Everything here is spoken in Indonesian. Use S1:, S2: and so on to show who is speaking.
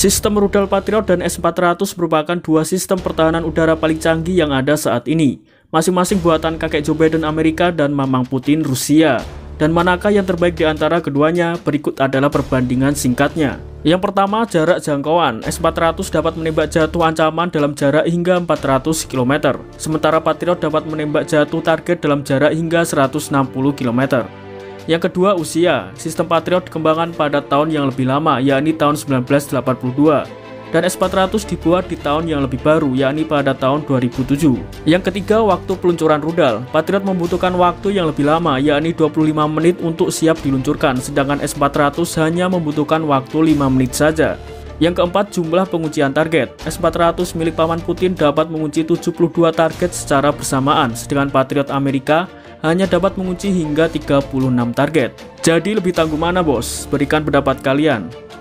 S1: Sistem rudal Patriot dan S-400 merupakan dua sistem pertahanan udara paling canggih yang ada saat ini, masing-masing buatan kakek Joe Biden Amerika dan Mamang Putin Rusia. Dan manakah yang terbaik di antara keduanya? Berikut adalah perbandingan singkatnya. Yang pertama, jarak jangkauan. S-400 dapat menembak jatuh ancaman dalam jarak hingga 400 km, sementara Patriot dapat menembak jatuh target dalam jarak hingga 160 km. Yang kedua, usia. Sistem Patriot dikembangkan pada tahun yang lebih lama, yakni tahun 1982. Dan S-400 dibuat di tahun yang lebih baru, yakni pada tahun 2007. Yang ketiga, waktu peluncuran rudal. Patriot membutuhkan waktu yang lebih lama, yakni 25 menit untuk siap diluncurkan, sedangkan S-400 hanya membutuhkan waktu 5 menit saja. Yang keempat, jumlah penguncian target. S-400 milik Paman Putin dapat mengunci 72 target secara bersamaan, sedangkan Patriot Amerika hanya dapat mengunci hingga 36 target. Jadi lebih tangguh mana bos? Berikan pendapat kalian.